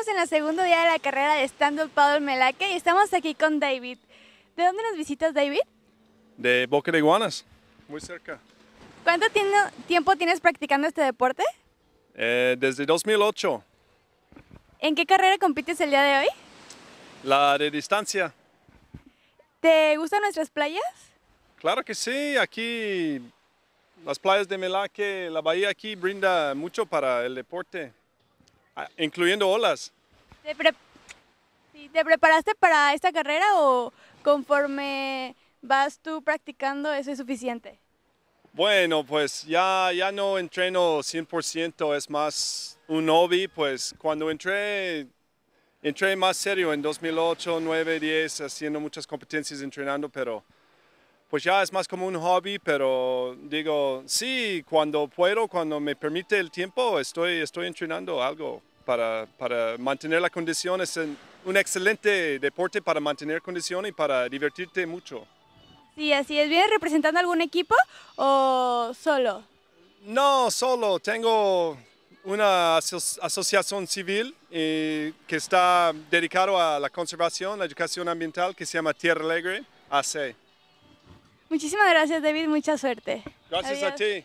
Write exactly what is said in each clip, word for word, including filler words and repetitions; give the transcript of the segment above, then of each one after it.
Estamos en el segundo día de la carrera de stand-up paddle Melaque y estamos aquí con David. ¿De dónde nos visitas, David? De Boca de Iguanas, muy cerca. ¿Cuánto tiempo tienes practicando este deporte? Eh, desde dos mil ocho. ¿En qué carrera compites el día de hoy? La de distancia. ¿Te gustan nuestras playas? Claro que sí, aquí las playas de Melaque, la bahía aquí brinda mucho para el deporte, incluyendo olas. ¿Te, pre sí, ¿Te preparaste para esta carrera o conforme vas tú practicando eso es suficiente? Bueno, pues ya, ya no entreno cien por ciento, es más un hobby, pues cuando entré, entré más serio en dos mil ocho, nueve, diez, haciendo muchas competencias entrenando, pero pues ya es más como un hobby, pero digo, sí, cuando puedo, cuando me permite el tiempo, estoy, estoy entrenando algo para, para mantener la condición. Es un excelente deporte para mantener condición y para divertirte mucho. Sí, así es. ¿Vienes representando algún equipo o solo? No, solo. Tengo una aso asociación civil eh, que está dedicado a la conservación, la educación ambiental, que se llama Tierra Alegre, A C. Muchísimas gracias, David. Mucha suerte. Gracias Adiós. a ti.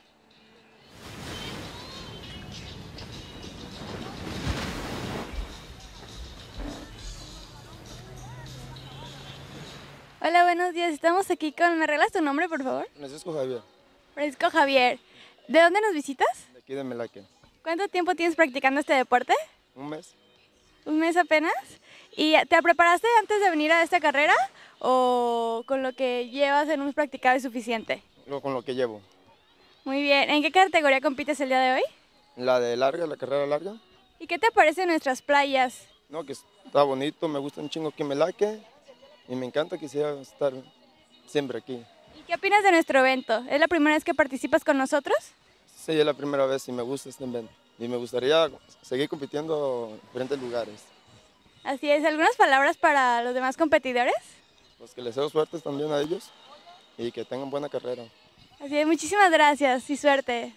Hola, buenos días. Estamos aquí con... ¿Me regalas tu nombre, por favor? Francisco Javier. Francisco Javier. ¿De dónde nos visitas? De aquí de Melaque. ¿Cuánto tiempo tienes practicando este deporte? Un mes. ¿Un mes apenas? ¿Y te preparaste antes de venir a esta carrera o con lo que llevas en un practicado es suficiente? Lo, con lo que llevo. Muy bien. ¿En qué categoría compites el día de hoy? La de larga, la carrera larga. ¿Y qué te parecen nuestras playas? No, que está bonito, me gusta un chingo aquí en Melaque y me encanta, quisiera estar siempre aquí. ¿Y qué opinas de nuestro evento? ¿Es la primera vez que participas con nosotros? Sí, es la primera vez y me gusta este evento. Y me gustaría seguir compitiendo en diferentes lugares. Así es. ¿Algunas palabras para los demás competidores? Pues que les deseo suerte también a ellos y que tengan buena carrera. Así es. Muchísimas gracias y suerte.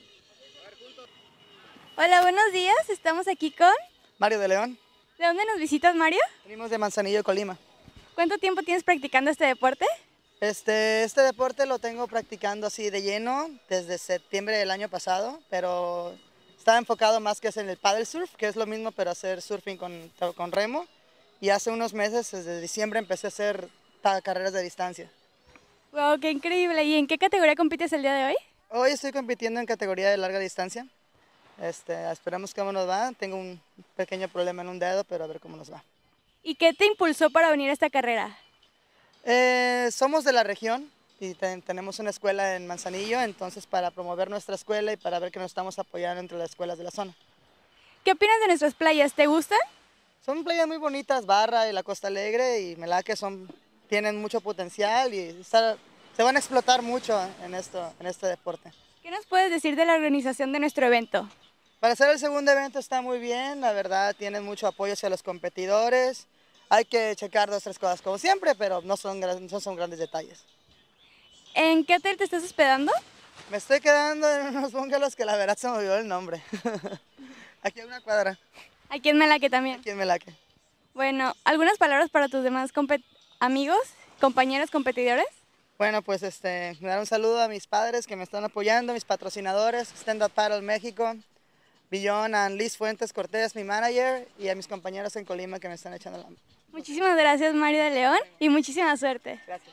Hola, buenos días. Estamos aquí con... Mario de León. ¿De dónde nos visitas, Mario? Venimos de Manzanillo, Colima. ¿Cuánto tiempo tienes practicando este deporte? Este, este deporte lo tengo practicando así de lleno desde septiembre del año pasado, pero estaba enfocado más que en el paddle surf, que es lo mismo pero hacer surfing con, con remo. Y hace unos meses, desde diciembre, empecé a hacer carreras de distancia. ¡Wow, qué increíble! ¿Y en qué categoría compites el día de hoy? Hoy estoy compitiendo en categoría de larga distancia. Este, esperamos cómo nos va. Tengo un pequeño problema en un dedo, pero a ver cómo nos va. ¿Y qué te impulsó para venir a esta carrera? Eh, somos de la región y ten, tenemos una escuela en Manzanillo, entonces para promover nuestra escuela y para ver que nos estamos apoyando entre las escuelas de la zona. ¿Qué opinas de nuestras playas? ¿Te gustan? Son playas muy bonitas, Barra y la Costa Alegre y Melaque son, tienen mucho potencial y está, se van a explotar mucho en, esto, en este deporte. ¿Qué nos puedes decir de la organización de nuestro evento? Para hacer el segundo evento está muy bien, la verdad tienen mucho apoyo hacia los competidores. Hay que checar dos o tres cosas como siempre, pero no son, no son grandes detalles. ¿En qué hotel te estás hospedando? Me estoy quedando en unos bungalows que la verdad se me olvidó el nombre. Aquí hay una cuadra. Aquí en Melaque también. Aquí en Melaque. Bueno, ¿algunas palabras para tus demás amigos, compañeros, competidores? Bueno, pues este, me dar un saludo a mis padres que me están apoyando, mis patrocinadores, Stand Up Paddle México, Billón, a Liz Fuentes Cortés, mi manager, y a mis compañeros en Colima que me están echando la mano. Muchísimas gracias, Mario de León, y muchísima suerte. Gracias.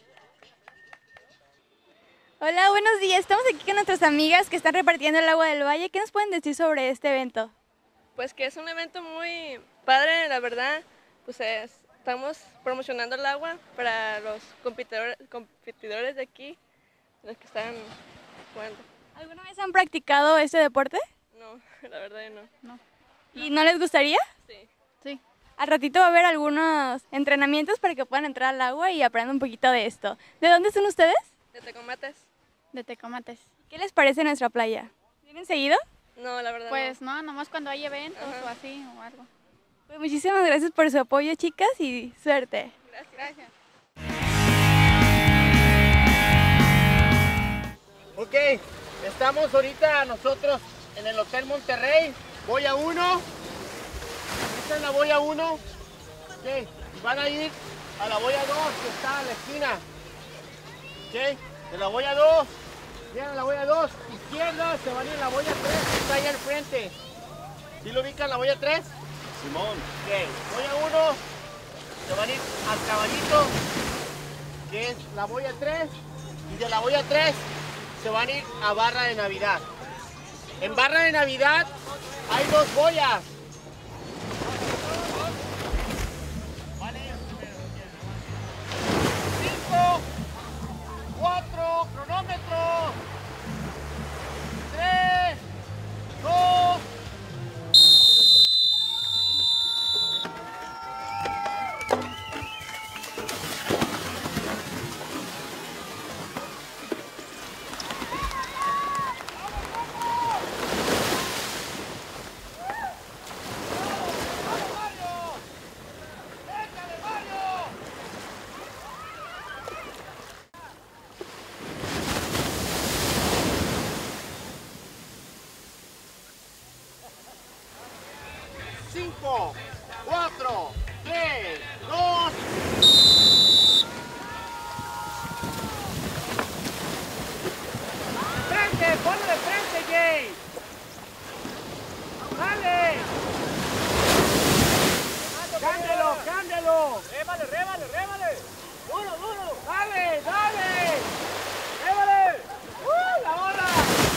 Hola, buenos días. Estamos aquí con nuestras amigas que están repartiendo el agua del valle. ¿Qué nos pueden decir sobre este evento? Pues que es un evento muy padre, la verdad. Pues es, estamos promocionando el agua para los competidores, competidores de aquí, los que están jugando. ¿Alguna vez han practicado este deporte? No, la verdad no. No. ¿Y no les gustaría? Sí. Sí. Al ratito va a haber algunos entrenamientos para que puedan entrar al agua y aprender un poquito de esto. ¿De dónde son ustedes? ¿De Tecomates? De Tecomates. ¿Qué les parece nuestra playa? ¿Vienen seguido? No, la verdad Pues no. no, nomás cuando hay eventos Ajá. o así o algo. Pues muchísimas gracias por su apoyo, chicas, y suerte. Gracias. Gracias. Ok, estamos ahorita nosotros en el Hotel Monterrey. Voy a uno. esta es la boya uno. Ok, van a ir a la boya dos que está a la esquina. Ok, de la boya dos, llegan a la boya dos, izquierda, se van a ir a la boya tres que está ahí al frente. ¿Sí lo ubican la boya tres? Simón. Ok, boya uno, se van a ir al caballito, que es la boya tres, y de la boya tres se van a ir a barra de Navidad. En barra de Navidad hay dos boyas. Cinco, cuatro, cronómetro. Tres, dos. Cinco, cuatro, tres, dos. ¡Frente! ¡Ponlo de frente, Jay! ¡Dale! ¡Cámbialo, cámbialo! ¡Rémale, rémale, rémale! ¡Duro, duro! ¡Dale, dale! ¡Rémale! ¡Uh, la ola!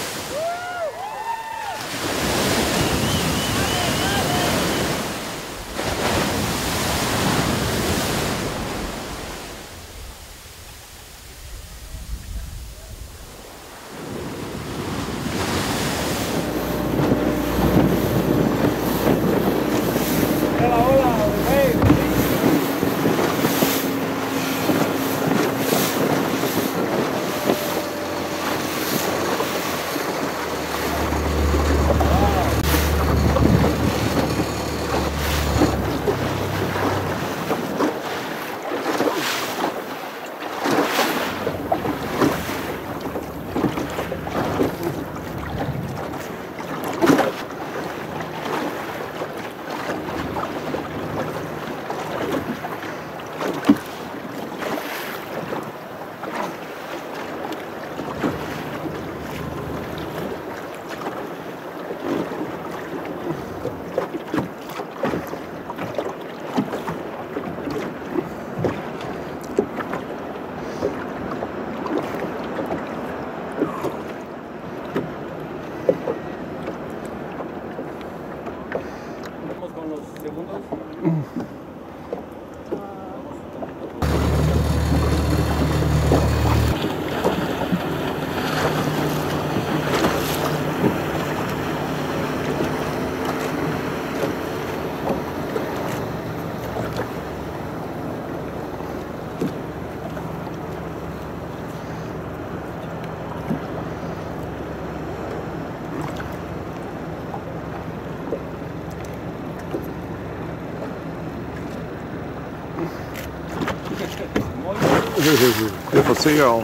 Beautiful seagull.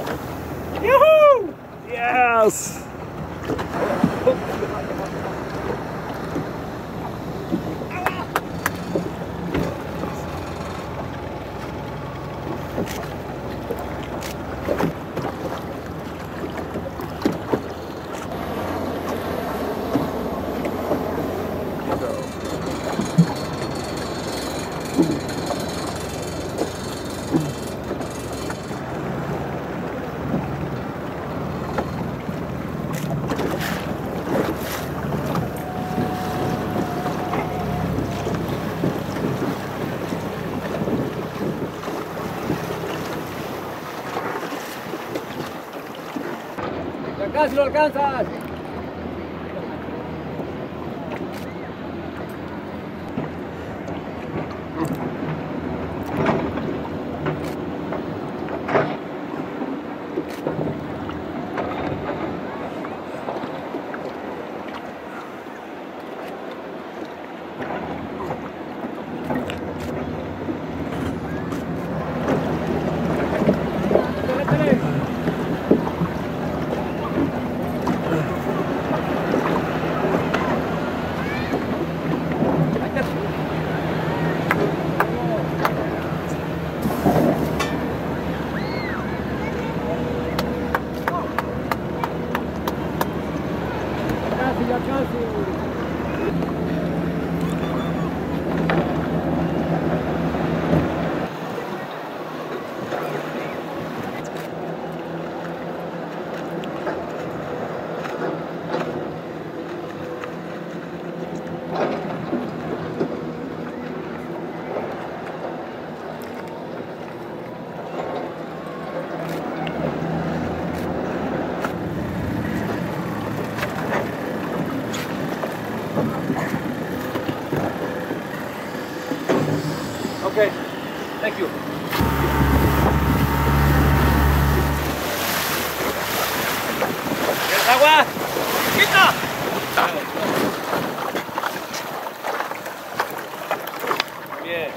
Yoo-hoo! Yes! Casi lo alcanzas. Thank you. ¿Quieres agua? ¡Quita! Bien.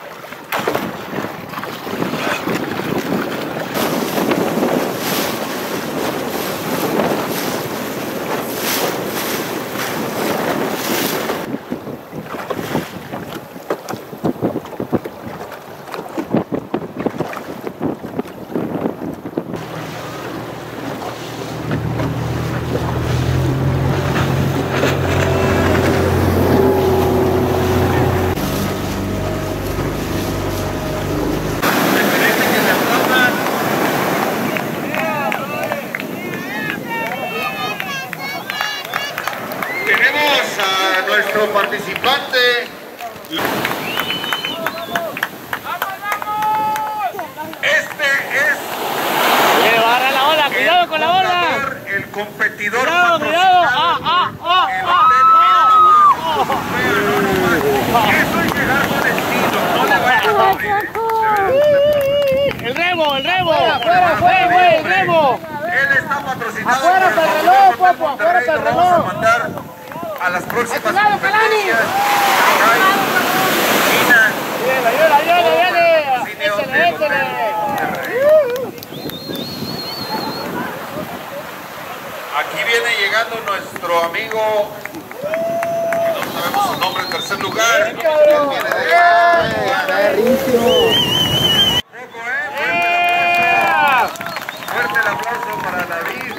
Nuestro participante. Este es. ¡Oye, barra la ola! ¡Cuidado con la ola! El competidor. ¡Cuidado, cuidado! ¡Ah, ah, ah! ah, ah Eso es llegar con estilo. No le vayas a abrir. ¡El remo, el remo! ¡Afuera, afuera, el remo! Él está patrocinado. ¡Afuera para el reloj, Popo! ¡Afuera para el reloj! A las próximas ¡Cuidado, competencias. ¡Viene, viene, viene, viene! ¡Échale, échale! Aquí viene llegando nuestro amigo, no sabemos su nombre, en tercer lugar. Él viene de Fuerte el aplauso para David.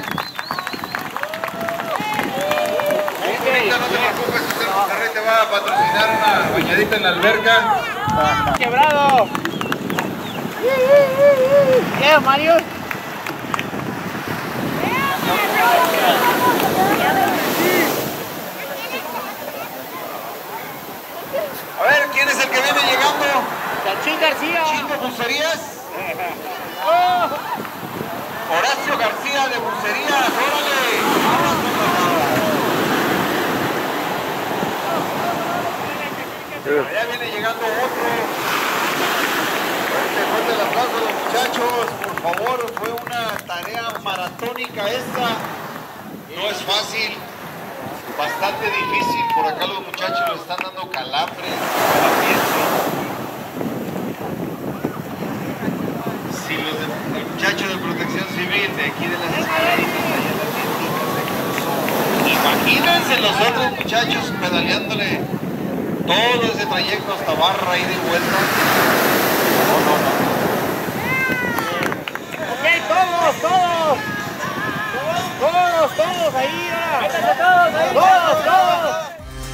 No te preocupes, el Monterrey te va a patrocinar una bañadita en la alberca. ¡Quebrado! ¿Qué, Mario? A ver, ¿quién es el que viene llegando? Chachín García. ¿Chingo Bucerías? Oh. Horacio García de Bucerías, órale. Allá viene llegando otro. Fuerte, fuerte el aplauso a los muchachos. Por favor, fue una tarea maratónica esta. No es fácil. Bastante difícil. Por acá los muchachos les están dando calambres. Si los de, el muchacho de Protección Civil de aquí de las escaleritas, imagínense los otros muchachos pedaleándole todo ese trayecto hasta Barra y de vuelta. No, no, no. Ok, todos, todos. Todos, todos, ahí, métanse todos, ahí. Todos, todos.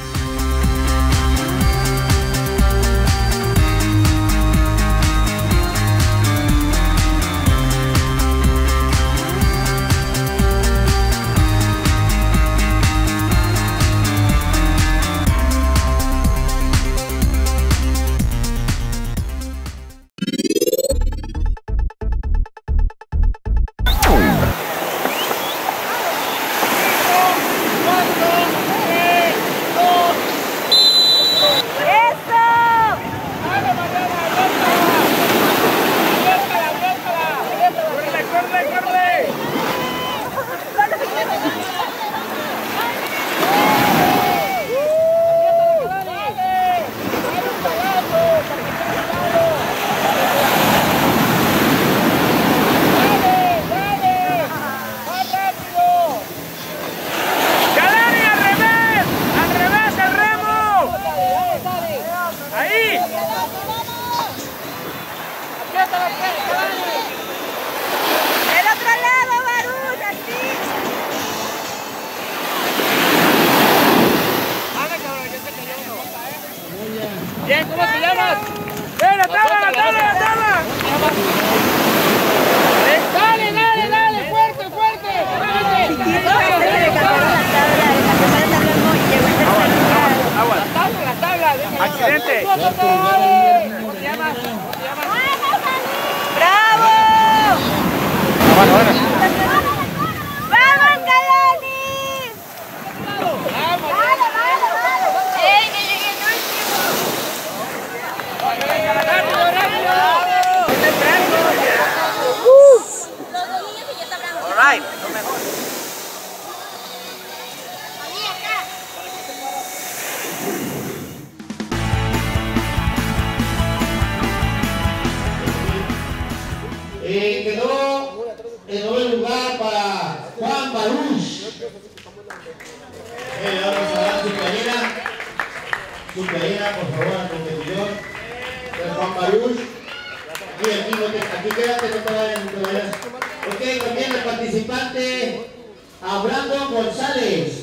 Bien, ¿cómo te llamas? ¡Ven, la tabla, la tabla, la tabla! ¡Dale, dale, dale! ¡Fuerte, fuerte! ¡Agua! ¡La tabla, la tabla! ¡Accidente! ¿Cómo te llamas? ¿Cómo te llamas? ¡Bravo! Bueno, bueno. ¡Vamos, Calanis! ¡Vamos! ¡Vale, vale, vale! ¡Ey, que llegué el último! ¡Rápido, rápido! Live, lo mejor. Eh, quedó en noveno lugar para Juan Baruch. Eh, vamos a dar su playera. Su playera, por favor, al competidor. De Juan Baruch. Aquí, aquí, no te, aquí quédate, no te vayas, no te vayas. Ok, también el participante a Brandon González.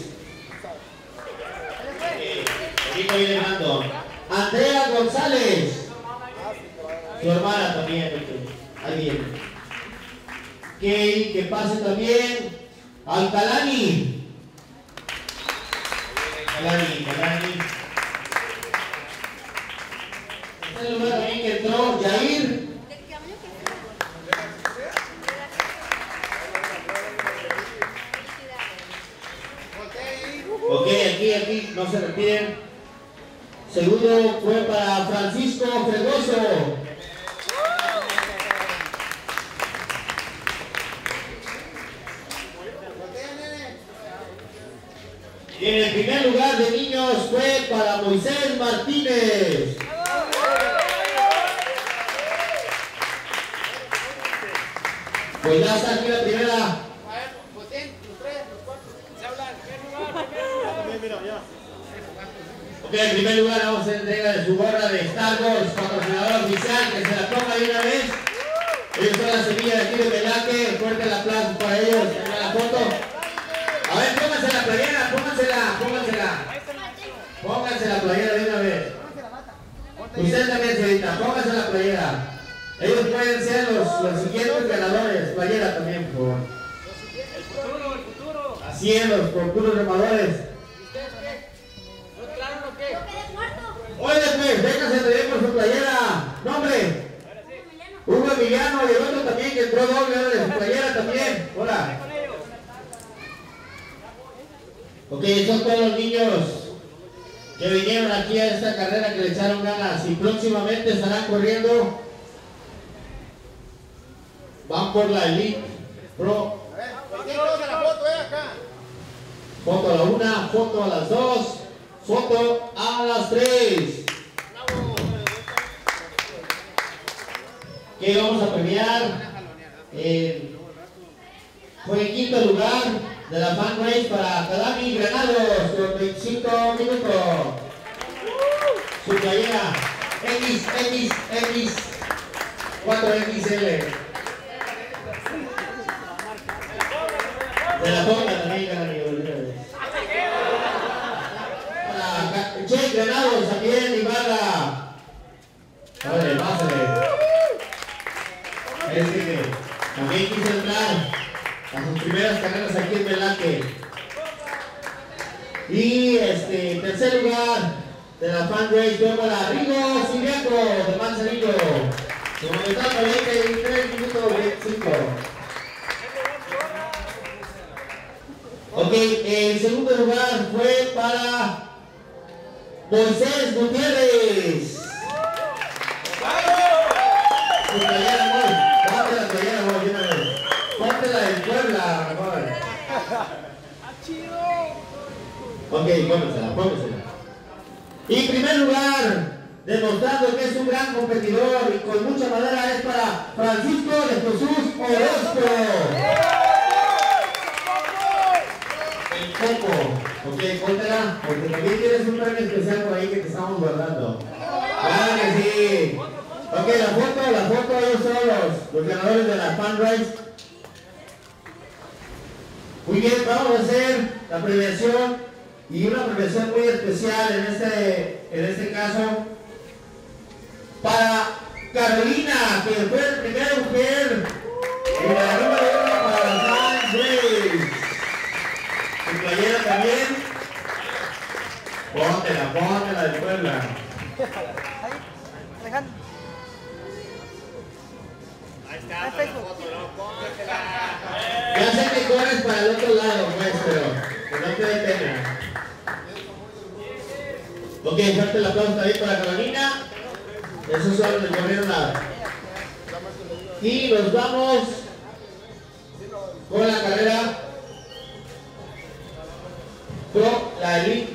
Eh, aquí voy dejando. Andrea González. Su hermana también. Alguien. Que, que pase también Alcalani. Alcalani, Alcalani. Este lugar también que entró Jair. Ok, aquí, aquí, no se retires. Segundo fue para Francisco Fregoso. Y en el primer lugar de niños fue para Moisés Martínez. Pues ya está aquí la primera. Ok, en primer lugar vamos a hacer entrega de su gorra de Star Wars, patrocinador oficial, que se la toma de una vez. Ellos son la semilla de aquí de Melaque. Fuerte el aplauso para ellos. Tengan la foto. A ver, pónganse la playera, póngansela, póngansela. Pónganse la playera de una vez. Usted también, señorita, pónganse la playera. Ellos pueden ser los, los siguientes ganadores. Playera también, por favor. El futuro, el futuro. Así es, los futuros remadores. ¿No claro o qué? Oye, pues, vénganse también por su playera. Nombre. Hugo Emiliano y el otro también que entró doble de su playera también. Hola. Ok, son todos los niños que vinieron aquí a esta carrera que le echaron ganas y próximamente estarán corriendo. Van por la Elite Pro. Foto a la una, foto a las dos, foto a las tres. Que vamos a premiar. Eh, fue en quinto lugar de la fan race para Calami Granados con veinticinco minutos. Su playera X, X, X, cuatro X L. De la ponga también, Calami. Para Che Granados también, Ibarra. Vale, pásale. Es que también quise entrar a sus primeras carreras aquí en Melaque. Y este, tercer lugar de la fan race fue para Rigo Siriaco de Manzanillo. Como que está veinte y tres minutos veinticinco. Ok, el segundo lugar fue para Moisés Gutiérrez. Su playera, amor. Ponte la playera, amor, de una vez. Ponte la del Puebla, amor. Ok, póngasela, póngasela. Y primer lugar, demostrando que es un gran competidor y con mucha madera, es para Francisco de Jesús Orozco. El Coco. Ok, póntela, porque también tienes un premio especial por ahí que te estamos guardando. Claro que sí. Ok, la foto, la foto, ellos son los, los ganadores de la fan race. Muy bien, vamos a hacer la premiación y una premiación muy especial en este, en este caso para Carolina, que fue la primera mujer en la número uno para la fan race. Su playera también. Póntela, póntela de Puebla. Ya sé que corres para el otro lado, pues, pero que no te dé pena. Ok, fuerte el aplauso también para Carolina. Esos son los que corrieron la. Y nos vamos con la carrera.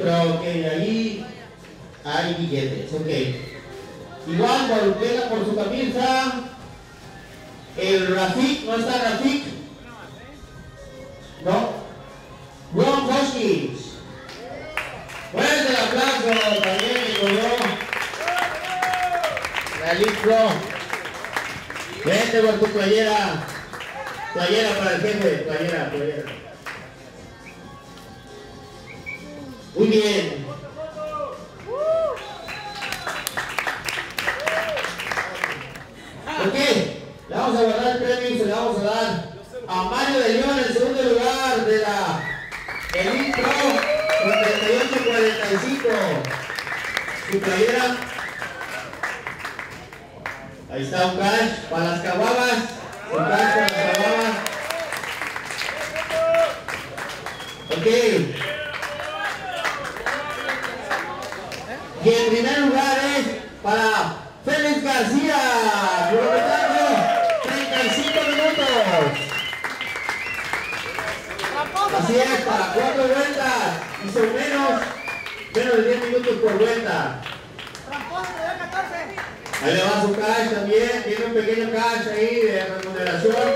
pero ok, ahí hay billetes, ok. Igual voltea por su camisa el Rafik, ¿no está Rafik? ¿No? Ron Hoskins. Fuerte el aplauso, también le cobró la Elite Pro. Vente por tu playera. Playera para el jefe, playera, playera. Muy bien. Ok, le vamos a guardar el premio y se le vamos a dar a Mario de León en el segundo lugar de la Elite Pro con treinta y ocho cuarenta y cinco. Su playera. Ahí está un cash para las caguabas. Un cash para las caguabas. Ok. Y en primer lugar es para Félix García, cronometrando treinta y cinco minutos. Así es, para cuatro vueltas y son menos, menos de diez minutos por vuelta. Ahí le va su cash también, tiene un pequeño cash ahí de remuneración.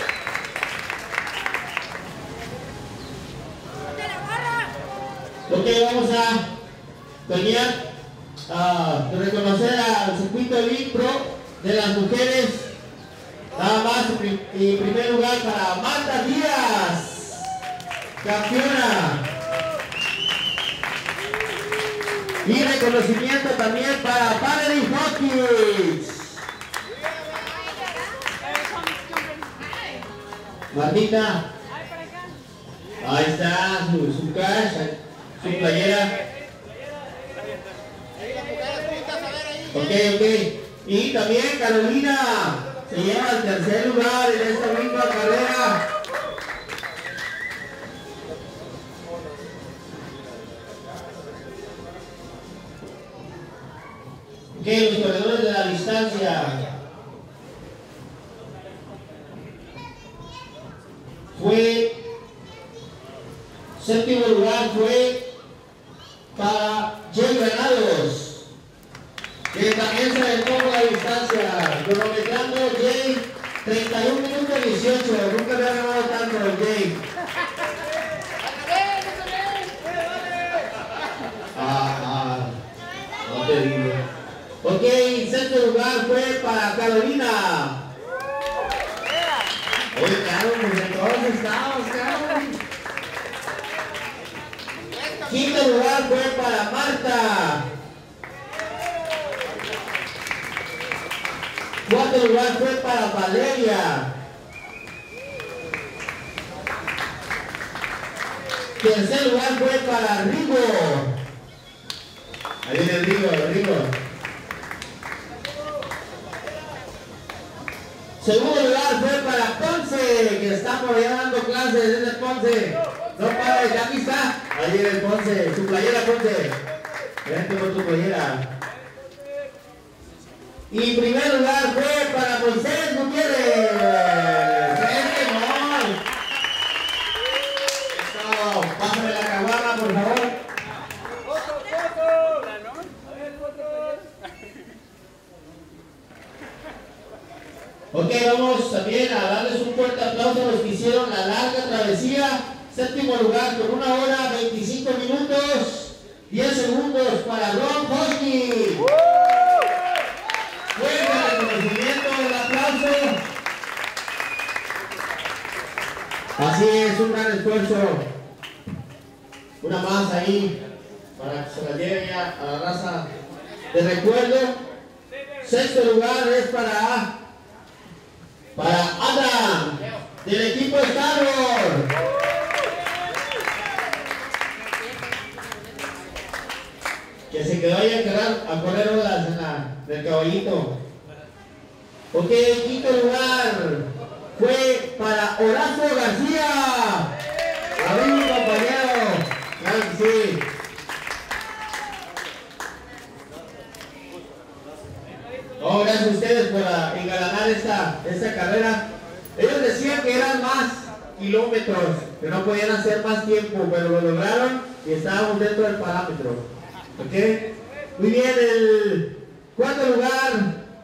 Ok, vamos a terminar. Uh, de reconocer al circuito Elite Pro de las mujeres, nada más y primer lugar para Marta Díaz, campeona, y reconocimiento también para Valerie Hawkins. Martita, ahí está su, su cash, su playera. Ok, ok. Y también Carolina se lleva al tercer lugar en esta misma carrera. Ok, los corredores de la distancia. Fue, séptimo lugar fue para Jay Granados, que también se dejó por la distancia, cronometrando Jay treinta y un minutos dieciocho, nunca me ha ganado tanto el Jay. Ah, ah, no te digo. Ok, sexto lugar fue para Carolina. Oye, claro, pues en todos estamos, claro. Quinto lugar fue para Marta. Cuarto lugar fue para Valeria. Tercer lugar fue para Rigo. Ahí viene el Rigo, el Rigo. Segundo lugar fue para Ponce, que está por allá dando clases desde Ponce. No para de aquí está. Ahí viene el Ponce, su playera Ponce. Vente por tu playera. Y primer lugar fue para Moisés Gutiérrez. ¡Este gol! Eso, pásame la caguama, por favor. Ok, vamos también a darles un fuerte aplauso a los que hicieron la larga travesía. Séptimo lugar con una hora, veinticinco minutos, diez segundos para Ron Hoskins. Fuerte reconocimiento, el aplauso. Así es, un gran esfuerzo. Una más ahí para que se la lleve ya a la raza de recuerdo. Sexto lugar es para para Adam del equipo Star Wars. Que se quedó ahí a, quedar, a correr olas en la, del caballito. Ok, quinto lugar fue para Horacio García. A ver, mi compañero. Claro que sí. Oh, gracias a ustedes por uh, engalanar esta, esta carrera. Ellos decían que eran más kilómetros, que no podían hacer más tiempo, pero lo lograron y estábamos dentro del parámetro. ¿Ok? Muy bien, el cuarto lugar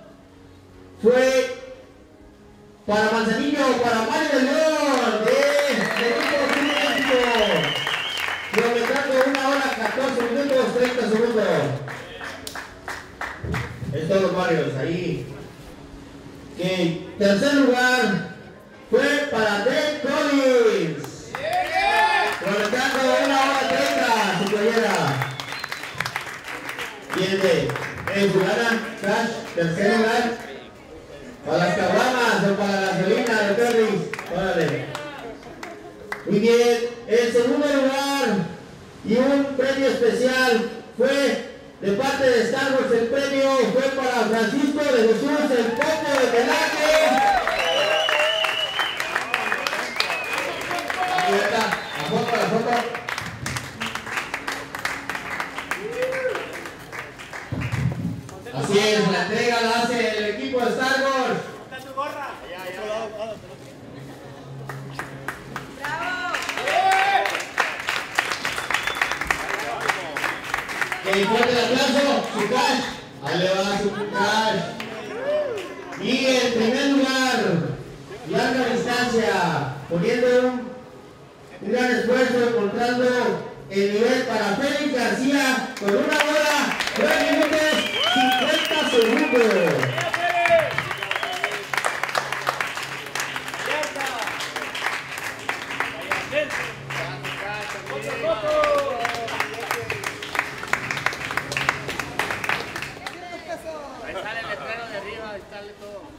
fue para Manzanillo, para Mario de León, de equipo México, kilometrando una hora catorce minutos treinta segundos. Es todos los Marios, ahí. Okay. Tercer lugar fue para Dave Collins, kilometrando una hora treinta, su playera. Bien, de eh, Juliana, Cash, tercer lugar. Para las caguamas o para la gasolina de Perris, órale. Muy bien, el segundo lugar y un premio especial fue de parte de Star Wars. El premio fue para Francisco de Jesús, el Popo de Pelaje. Ahí está, la foto, la foto. Así es, la entrega la hace el equipo de Star Wars. ¡Está tu gorra! Ya, ya, ya. Que fuerte el aplauso, su cash. Ahí le va su cash. Y en primer lugar, larga distancia, poniendo un, un gran esfuerzo, encontrando el nivel para Félix García con una hora, nueve minutos, cincuenta segundos. Ahí sale el letrero de arriba, ahí sale todo.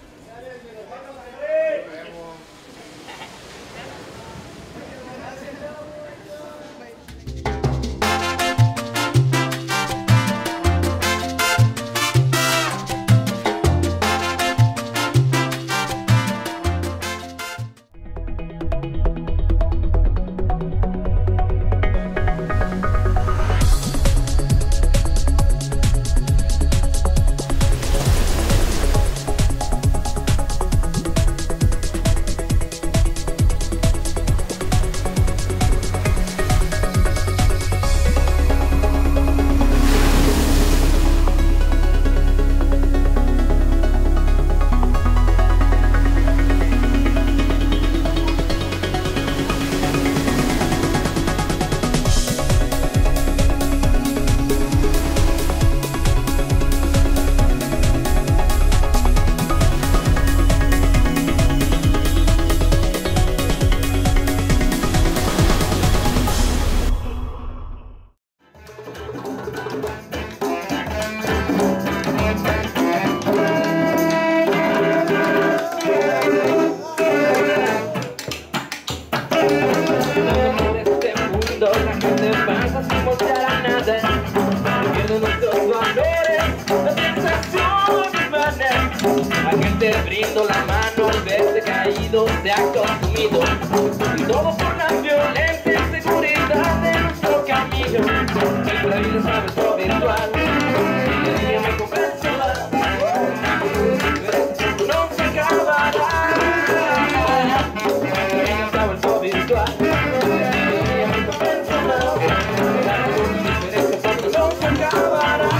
Te brindo la mano al verte caído, te ha consumido. Y todo por la violencia y seguridad de nuestro camino. La vida sabe todo virtual. Y el día me convenzo. No se acabará. La vida sabe todo virtual. Y el día me convenzo. No se acabará.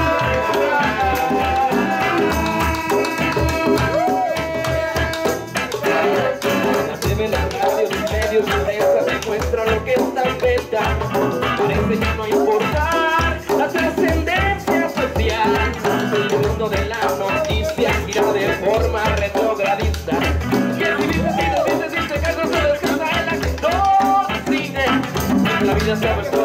Demuestra lo que está en venta. Parece ya no importar la trascendencia social. El mundo de la noticia gira de forma retrogradista. Y el dice, dice, dice, dice que no se descansa en la que todo cine. La vida se ha vuelto